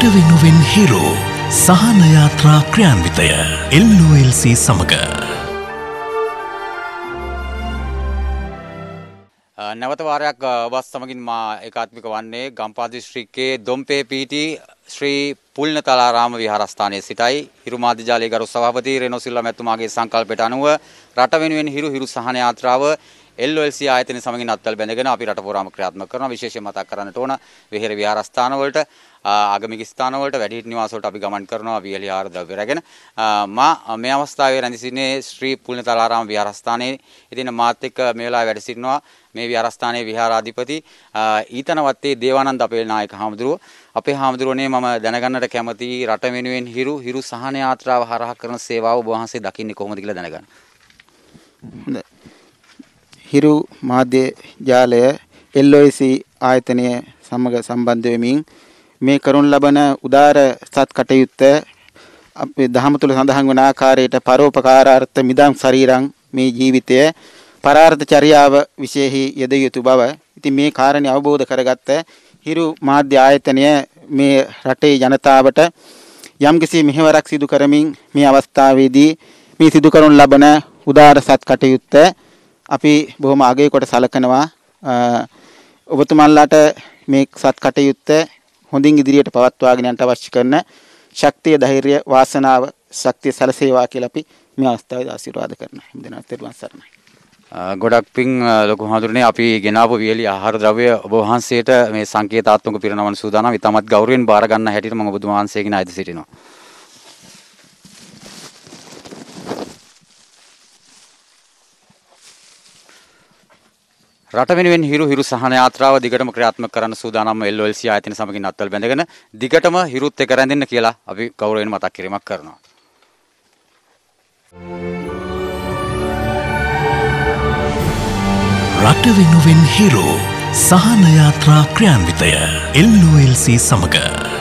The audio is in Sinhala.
රට වෙනුවෙන් හිරු සහන යාත්‍රා ක්‍රියාන්විතය LOLC සමග නැවත වාරයක් ඔබත් සමගින් මා ඒකාත්මික වන්නේ ගම්පහ දිස්ත්‍රික්කයේ දොම්පේ පීටි ශ්‍රී පුල්නතලාරාම විහාරස්ථානයේ සිටයි. හිරු මාධ්‍ය ජාලයේ ගරු සභාපති රෙනෝ සිල්වා මැතිතුමාගේ සංකල්පයට අනුව රට වෙනුවෙන් හිරු සහන යාත්‍රාව LOLC ආයතන සමගින් අත්වල බැඳගෙන අපි රට පුරාම ක්‍රියාත්මක කරනවා. විශේෂයෙන් මතක් කරන්නට ඕන විහෙර විහාරස්ථාන වලට ආගමික ස්ථාන වලට වැඩිහිටි නිවාස වලට අපි ගමන් කරනවා වියලිහාර ද්‍රව්‍ය රැගෙන. මා මේ අවස්ථාවේ රැඳී සිටින්නේ ශ්‍රී පුල්නතලාරාම විහාරස්ථානයේ. ඉතින් මාත් එක්ක මේ වෙලාවේ වැඩ සිටිනවා මේ විහාරස්ථානයේ විහාරාධිපති ඊතනවත්තේ දේවානන්ද අපේ නායක හාමුදුරුවෝ. අපේ හාමුදුරුවනේ මම දැනගන්නට කැමති රට වෙනුවෙන් හිරු සහන යාත්‍රාව හරහා කරන සේවාව ඔබ වහන්සේ දකින්නේ කොහොමද කියලා දැනගන්න. හොඳයි. හිරු මාධ්‍ය ජාලය LOLC ආයතනය සමග සම්බන්ධ වෙමින් මේ කරනු ලබන උදාර සත් කටයුත්ත අපේ දහම තුල සඳහන් වන ආකාරයට පරෝපකාරාර්ථ මිදං ශරීරං මේ ජීවිතය පරාර්ථ චර්යාව විශේෂයි යෙදිය යුතු බව. ඉතින් මේ කාරණේ අවබෝධ කරගත්ත හිරු මාධ්‍ය ආයතනය මේ රටේ ජනතාවට යම්කිසි මෙහෙවරක් සිදු කරමින් මේ අවස්ථාවේදී මේ සිදු කරනු ලබන උදාර සත් කටයුත්ත අපි බොහොම අගය කොට සලකනවා. ඔබතුමන්ලාට මේ සත් කටයුත්ත හොඳින් ඉදිරියට පවත්වාගෙන යන්න අවශ්‍ය කරන ශක්තිය, ධෛර්යය, වාසනාව, ශක්තිය සැලසේවා කියලා අපි මේ අවස්ථාවේදී ආශිර්වාද කරනවා. හැමදෙනාට තෙරුවන් සරණයි. ගොඩක් පිං ලොකු හඳුරන්නේ අපි ගෙනාවු වියලි ආහාර ද්‍රව්‍ය ඔබ වහන්සේට මේ සංකේතාත්මක පිරිනමන සූදානම් ඉතාමත් ගෞරවයෙන් බාර ගන්න හැටියට මම ඔබ වහන්සේගෙන් ආයත සිටිනවා. රට වෙනුවෙන් හිරු සහන යාත්‍රාව දිගටම ක්‍රියාත්මක කරන්න සූදානම් LOLC ආයතන සමගින් අත්වල බැඳගෙන දිගටම හිරුත් එක රැඳෙන්න කියලා අපි ගෞරවයෙන් මතක් කිරීමක් කරනවා. රට වෙනුවෙන් හිරු සහන යාත්‍රා ක්‍රියාන්විතය LOLC සමග